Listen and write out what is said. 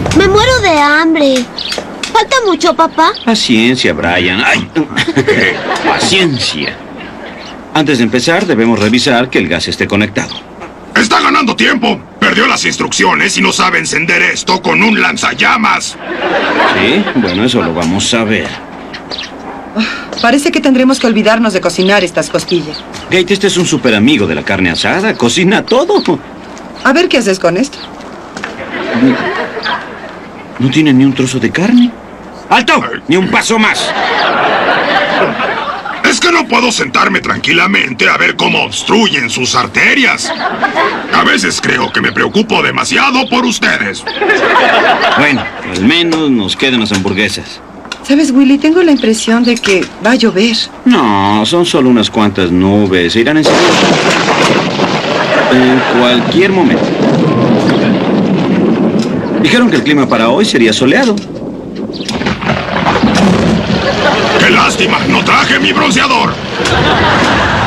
Me muero de hambre. ¿Falta mucho, papá? Paciencia, Brian. ¡Ay! Paciencia. Antes de empezar, debemos revisar que el gas esté conectado. ¡Está ganando tiempo! Perdió las instrucciones y no sabe encender esto con un lanzallamas. ¿Sí? Bueno, eso lo vamos a ver. Parece que tendremos que olvidarnos de cocinar estas costillas. Kate, este es un super amigo de la carne asada. Cocina todo. A ver qué haces con esto. ¿No tiene ni un trozo de carne? ¡Alto! ¡Ni un paso más! Es que no puedo sentarme tranquilamente a ver cómo obstruyen sus arterias. A veces creo que me preocupo demasiado por ustedes. Bueno, al menos nos quedan las hamburguesas. ¿Sabes, Willy? Tengo la impresión de que va a llover. No, son solo unas cuantas nubes. Se irán enseguida. En cualquier momento. Dijeron que el clima para hoy sería soleado. ¡Qué lástima! ¡No traje mi bronceador!